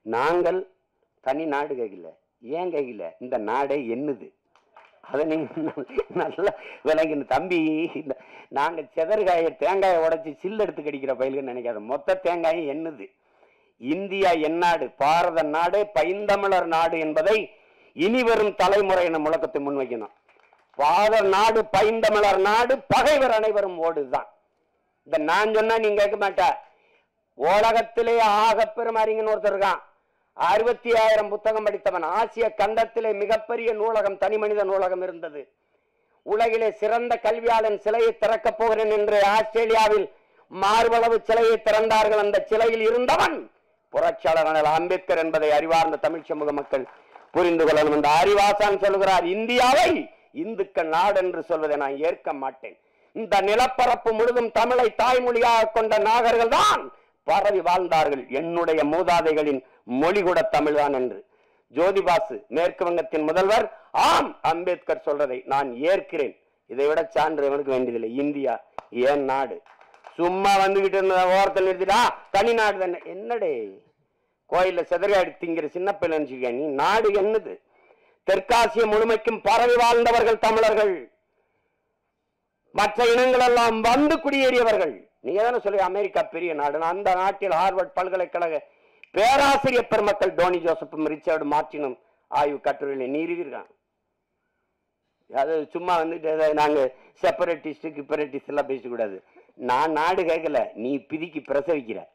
நாங்கள் தனி நாடு கேட்கல. ஏன் கேட்கல? இந்த நாடே என்னது, அதை நீங்க நல்லா விளங்கின தம்பி. நாங்க செதற்காய தேங்காயை உடைச்சி சில்லு எடுத்து கடிக்கிற பயிலுன்னு நினைக்காத. மொத்த தேங்காயும் என்னது. இந்தியா எந்நாடு, பாரத நாடு, பைந்தமிழர் நாடு என்பதை இனி வரும் தலைமுறையின முழக்கத்தை முன்வைக்கணும். பாரத நாடு பைந்தமிழர் நாடு, பகைவர் அனைவரும் ஓடுதான். இந்த நான் சொன்னா நீங்க கேட்க மாட்டா. உலகத்திலே ஆக பெரும் அறிஞன் ஒருத்தர் இருக்கான், 65,000 புத்தகம் படித்தவன். ஆசிய கண்டத்திலே மிகப்பெரிய நூலகம், தனி மனித நூலகம் இருந்தது. உலகிலே சிறந்த கல்வியாளன் சிலையை திறக்கப் போகிறேன் என்று ஆஸ்திரேலியாவில் மார்பளவு சிலையை திறந்தார்கள். அந்த சிலையில் இருந்தவன் புரட்சியாளர் அம்பேத்கர் என்பதை அறிவார்ந்த தமிழ் சமூக மக்கள் புரிந்து கொள்ளணும். இந்த அறிவாசான் சொல்கிறார், இந்தியாவை இந்துக்கள் நாடு என்று சொல்வதை நான் ஏற்க மாட்டேன். இந்த நிலப்பரப்பு முழுதும் தமிழை தாய்மொழியாக கொண்ட நாகர்கள் தான் பரவி வாழ்ந்தார்கள். என்னுடைய மூதாதைகளின் மொழி கூட தமிழ் தான் என்று ஜோதிபாசு, மேற்கு வங்கத்தின் முதல்வர், ஆம் அம்பேத்கர் சொல்றதை நான் ஏற்கிறேன். இதை விட சான்று அவனுக்கு வேண்டியதில்லை. இந்தியா ஏன் நாடு? சும்மா வந்துகிட்டு இருந்த ஓரத்தில் நிறுத்திட்டா தனி நாடு தானே. என்னடே கோயில செதறாடி திங்கிற சின்ன பிள்ளை நினைச்சுக்க நீ? நாடு என்னது? தெற்காசிய முழுமைக்கும் பரவி வாழ்ந்தவர்கள் தமிழர்கள். மற்ற இனங்கள் எல்லாம் வந்து குடியேறியவர்கள். நீங்க தானே சொல்லி அமெரிக்கா பெரிய நாடு. அந்த நாட்டில் ஹார்வர்ட் பல்கலைக்கழக பேராசிரியர் பெருமக்கள் டோனி ஜோசப்பும் ரிச்சர்டு மார்டினும் ஆய்வு கட்டுரையில நீருகிறான். அது சும்மா வந்துட்டு நாங்க செப்பரேட்டிஸ்ட் கிப்பரேட்டிஸ்ட் எல்லாம் பேசக்கூடாது. நான் நாடு கேட்கல, நீ பிதிக்கு பிரசவிக்கிற.